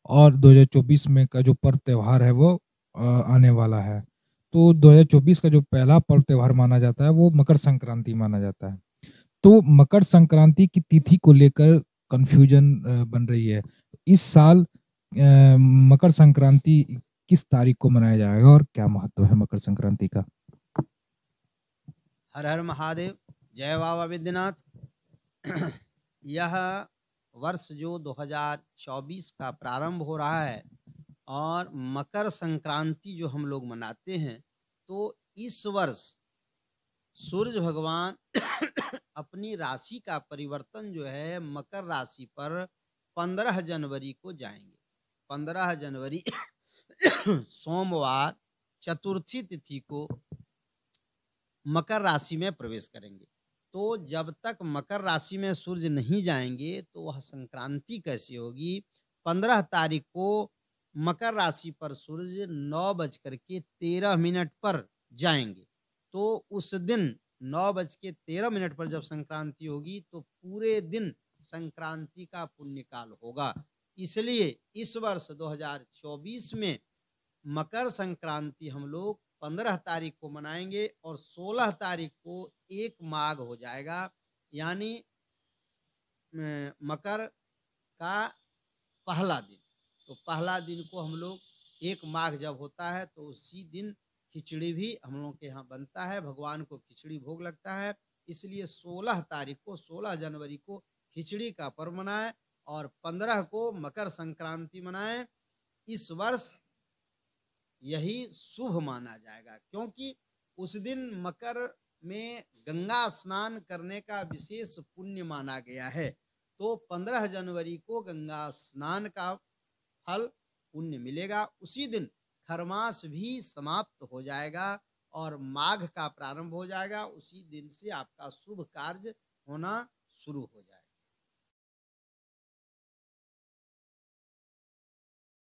और 2024 में का जो पर्व त्योहार है वो आने वाला है। तो 2024 का जो पहला पर्व त्योहार माना जाता है वो मकर संक्रांति माना जाता है। तो मकर संक्रांति की तिथि को लेकर कन्फ्यूजन बन रही है। इस साल मकर संक्रांति किस तारीख को मनाया जाएगा और क्या महत्व है मकर संक्रांति का? हर हर महादेव, जय बाबा विद्यनाथ। यह वर्ष जो 2024 का प्रारंभ हो रहा है और मकर संक्रांति जो हम लोग मनाते हैं, तो इस वर्ष सूर्य भगवान अपनी राशि का परिवर्तन जो है मकर राशि पर 15 जनवरी को जाएंगे। 15 जनवरी सोमवार चतुर्थी तिथि को मकर राशि में प्रवेश करेंगे। तो जब तक मकर राशि में सूर्य नहीं जाएंगे तो वह संक्रांति कैसी होगी? 15 तारीख को मकर राशि पर सूर्य 9:13 पर जाएंगे। तो उस दिन 9:13 पर जब संक्रांति होगी तो पूरे दिन संक्रांति का पुण्यकाल होगा। इसलिए इस वर्ष 2024 में मकर संक्रांति हम लोग 15 तारीख को मनाएंगे और 16 तारीख को 1 माघ हो जाएगा, यानी मकर का पहला दिन। तो पहला दिन को हम लोग 1 माघ जब होता है तो उसी दिन खिचड़ी भी हम लोग के यहाँ बनता है, भगवान को खिचड़ी भोग लगता है। इसलिए 16 तारीख को 16 जनवरी को खिचड़ी का पर्व मनाएं और 15 को मकर संक्रांति मनाएं। इस वर्ष यही शुभ माना जाएगा, क्योंकि उस दिन मकर में गंगा स्नान करने का विशेष पुण्य माना गया है। तो 15 जनवरी को गंगा स्नान का फल पुण्य मिलेगा। उसी दिन खरमास भी समाप्त हो जाएगा और माघ का प्रारंभ हो जाएगा। उसी दिन से आपका शुभ कार्य होना शुरू हो जाएगा।